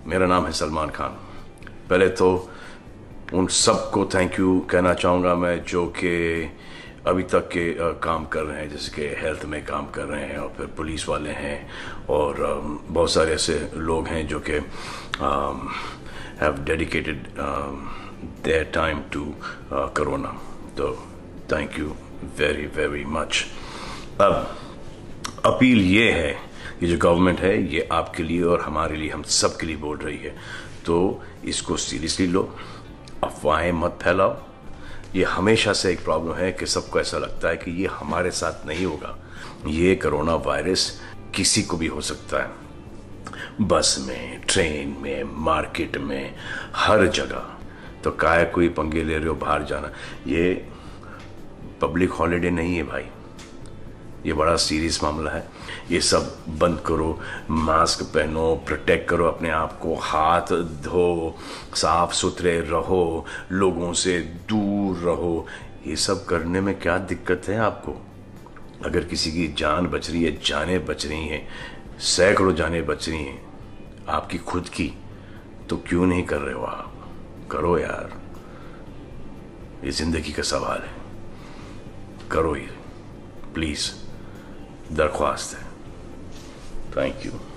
मेरा नाम है सलमान खान। पहले तो उन सबको थैंक यू कहना चाहूँगा मैं जो कि अभी तक के काम कर रहे हैं, जैसे कि हेल्थ में काम कर रहे हैं और फिर पुलिस वाले हैं और बहुत सारे ऐसे लोग हैं जो कि have dedicated their time to corona. तो thank you very very much. अब अपील ये है कि जो गवर्नमेंट है ये आपके लिए और हमारे लिए, हम सब के लिए बोल रही है, तो इसको सीरियसली लो, अफवाहें मत फैलाओ। ये हमेशा से एक प्रॉब्लम है कि सबको ऐसा लगता है कि ये हमारे साथ नहीं होगा। ये कोरोना वायरस किसी को भी हो सकता है, बस में, ट्रेन में, मार्केट में, हर जगह। तो काहे कोई पंगे ले रहे हो बाहर जाना? ये पब्लिक हॉलिडे नहीं है भाई, ये बड़ा सीरियस मामला है। ये सब बंद करो, मास्क पहनो, प्रोटेक्ट करो अपने आप को, हाथ धो, साफ सुथरे रहो, लोगों से दूर रहो। ये सब करने में क्या दिक्कत है आपको? अगर किसी की जान बच रही है, जानें बच रही हैं, सैकड़ों जानें बच रही हैं आपकी खुद की, तो क्यों नहीं कर रहे हो आप? करो यार, ये जिंदगी का सवाल है, करो ये प्लीज, दरख्वास्त है। Thank you.